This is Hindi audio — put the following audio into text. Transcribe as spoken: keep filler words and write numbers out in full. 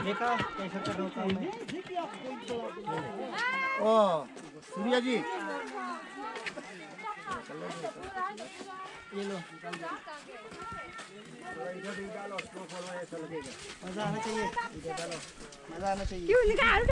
देखा कैसा कर रहा हूँ मैं। ओ सूर्या जी ये लो मजा आना चाहिए, मजा आना चाहिए।